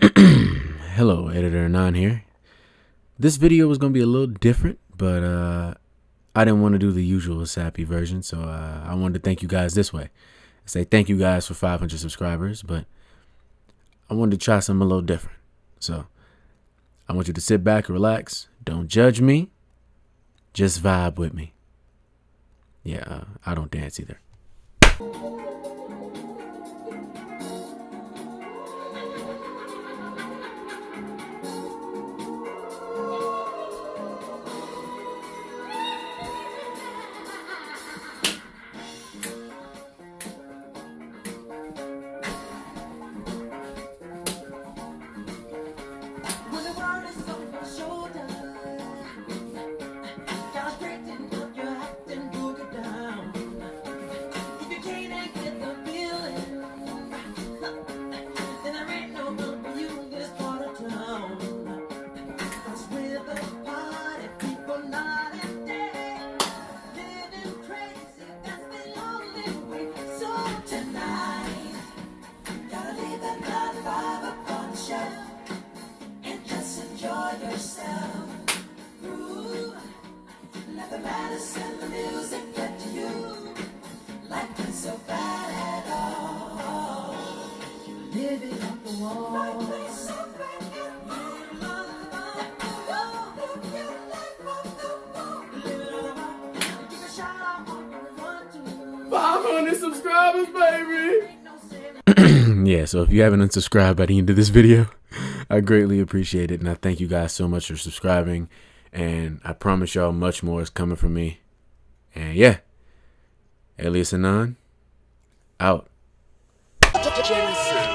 Hello, Editor Anon here. This video was going to be a little different, but I didn't want to do the usual sappy version, so I wanted to thank you guys this way. Say thank you guys for 500 subscribers, but I wanted to try something a little different. So I want you to sit back and relax. Don't judge me. Just vibe with me. Yeah, I don't dance either. Subscribers, baby. Yeah, so if you haven't unsubscribed by the end of this video, I greatly appreciate it, and I thank you guys so much for subscribing, and I promise y'all much more is coming from me. And yeah, Alias Anon out.